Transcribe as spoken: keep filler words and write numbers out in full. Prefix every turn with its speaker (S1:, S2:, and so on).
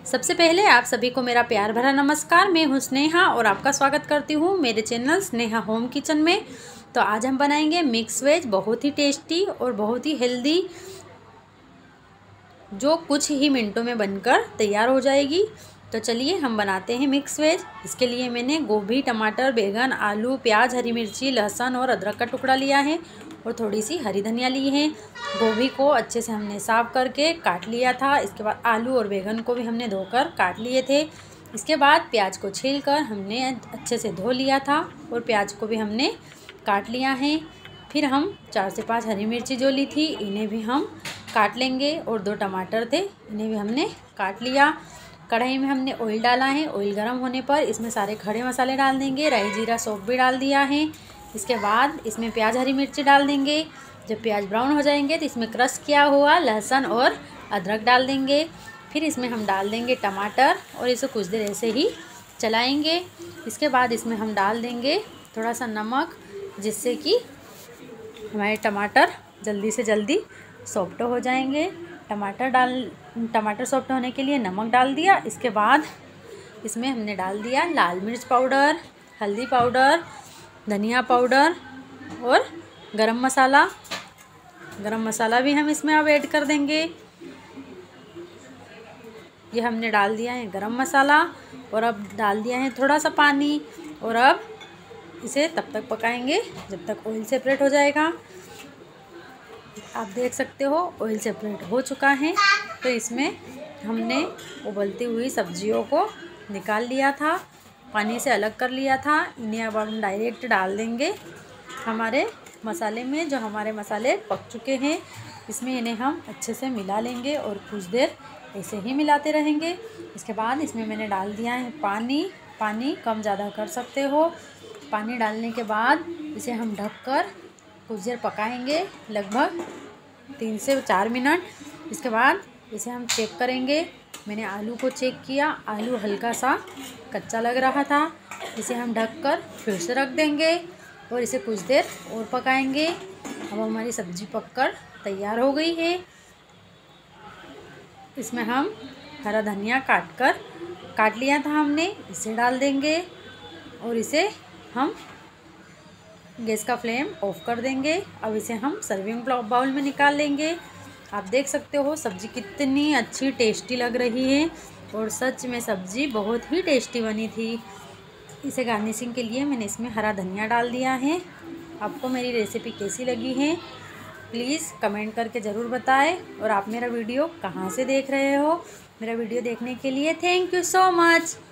S1: सबसे पहले आप सभी को मेरा प्यार भरा नमस्कार। मैं हूँ स्नेहा और आपका स्वागत करती हूँ मेरे चैनल स्नेहा होम किचन में। तो आज हम बनाएंगे मिक्स वेज, बहुत ही टेस्टी और बहुत ही हेल्दी, जो कुछ ही मिनटों में बनकर तैयार हो जाएगी। तो चलिए हम बनाते हैं मिक्स वेज। इसके लिए मैंने गोभी, टमाटर, बैंगन, आलू, प्याज, हरी मिर्ची, लहसुन और अदरक का टुकड़ा लिया है और थोड़ी सी हरी धनिया ली है। गोभी को अच्छे से हमने साफ़ करके काट लिया था। इसके बाद आलू और बैंगन को भी हमने धोकर काट लिए थे। इसके बाद प्याज को छीलकर हमने अच्छे से धो लिया था और प्याज को भी हमने काट लिया है। फिर हम चार से पाँच हरी मिर्ची जो ली थी इन्हें भी हम काट लेंगे और दो टमाटर थे इन्हें भी हमने काट लिया। कढ़ाई में हमने ऑयल डाला है। ऑयल गर्म होने पर इसमें सारे खड़े मसाले डाल देंगे। राई जीरा सौंफ भी डाल दिया है। इसके बाद इसमें प्याज हरी मिर्ची डाल देंगे। जब प्याज ब्राउन हो जाएंगे तो इसमें क्रश किया हुआ लहसुन और अदरक डाल देंगे। फिर इसमें हम डाल देंगे टमाटर और इसे कुछ देर ऐसे ही चलाएंगे। इसके बाद इसमें हम डाल देंगे थोड़ा सा नमक, जिससे कि हमारे टमाटर जल्दी से जल्दी सॉफ्ट हो जाएंगे। टमाटर डाल टमाटर सॉफ्ट होने के लिए नमक डाल दिया। इसके बाद इसमें हमने डाल दिया लाल मिर्च पाउडर, हल्दी पाउडर, धनिया पाउडर और गरम मसाला। गरम मसाला भी हम इसमें अब ऐड कर देंगे। ये हमने डाल दिया है गरम मसाला और अब डाल दिया है थोड़ा सा पानी और अब इसे तब तक पकाएंगे जब तक ऑयल सेपरेट हो जाएगा। आप देख सकते हो ऑयल सेपरेट हो चुका है। तो इसमें हमने उबलती हुई सब्जियों को निकाल लिया था, पानी से अलग कर लिया था। इन्हें अब हम डायरेक्ट डाल देंगे हमारे मसाले में। जो हमारे मसाले पक चुके हैं इसमें इन्हें हम अच्छे से मिला लेंगे और कुछ देर ऐसे ही मिलाते रहेंगे। इसके बाद इसमें मैंने डाल दिया है पानी। पानी कम ज़्यादा कर सकते हो। पानी डालने के बाद इसे हम ढककर कुछ देर पकाएंगे, लगभग तीन से चार मिनट। इसके बाद इसे हम चेक करेंगे। मैंने आलू को चेक किया, आलू हल्का सा कच्चा लग रहा था। इसे हम ढककर फिर से रख देंगे और इसे कुछ देर और पकाएंगे। अब हमारी सब्ज़ी पककर तैयार हो गई है। इसमें हम हरा धनिया काट कर काट लिया था हमने, इसे डाल देंगे और इसे हम गैस का फ्लेम ऑफ कर देंगे। अब इसे हम सर्विंग बाउल में निकाल लेंगे। आप देख सकते हो सब्ज़ी कितनी अच्छी टेस्टी लग रही है और सच में सब्ज़ी बहुत ही टेस्टी बनी थी। इसे गार्निशिंग के लिए मैंने इसमें हरा धनिया डाल दिया है। आपको मेरी रेसिपी कैसी लगी है प्लीज़ कमेंट करके ज़रूर बताएं। और आप मेरा वीडियो कहाँ से देख रहे हो, मेरा वीडियो देखने के लिए थैंक यू सो मच।